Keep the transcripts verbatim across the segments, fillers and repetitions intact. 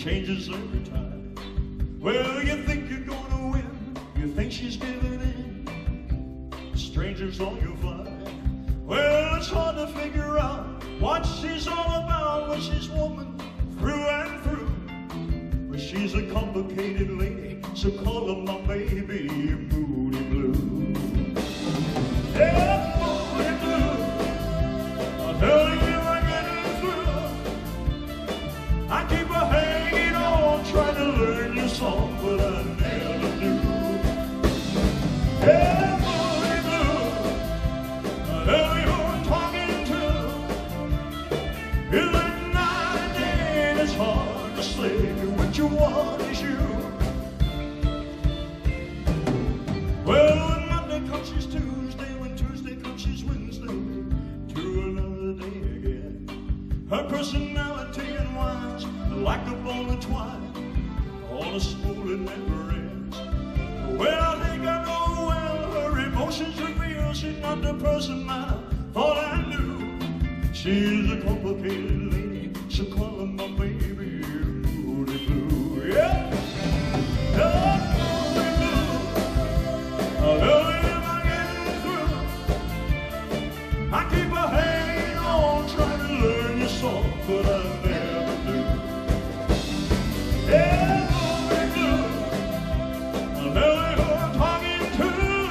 changes every time. Well, you think you're gonna win, you think she's giving in. Strangers on your vibe. Well, it's hard to figure out what she's all about, but she's woman through and through. But she's a complicated lady, so call her my baby, Moody Blue. Yeah, Moody Blue, I'll tell you I'm getting through. I keep her hanging on, trying to learn your song, but I never do. Yeah, Moody Blue, I'll tell you who I'm talking to. It's like night and day, and it's hard to say what you want is you. Well, when Monday comes, she's Tuesday. When Tuesday comes, she's Wednesday. To another day again. Her personality unwinds like a ball of twine on a spool that never ends. Well, I think I know well her emotions reveal she's not the person I thought I knew. She's a complicated lady, so call her my baby, Moody Blue. Yeah, yeah, Moody Blue. I'll tell you if I get through. I keep her hanging on, trying to learn your song, but I never do. Yeah, Moody Blue, I'll tell you who I'm talking to.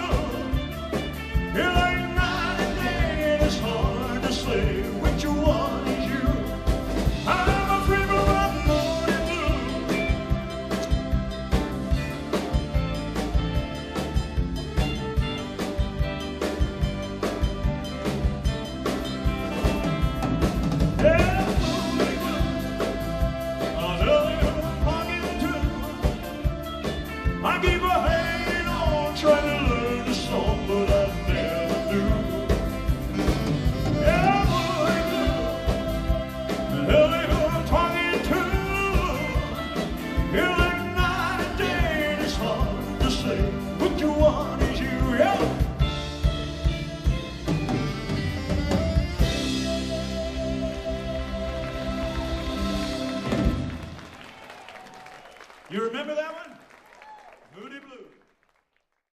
It's like night and day, and it's hard to say which one is you. I'm a dreamer of Moody Blue. Yeah, Moody Blue, I'll tell you who I'm talking to. I keep her hanging on, trying to learn the song, but I never do. Yeah, Moody Blue, I'll tell you who I'm talking to. It's like night and day, and it's hard to say which one is you. Yeah. You remember that one?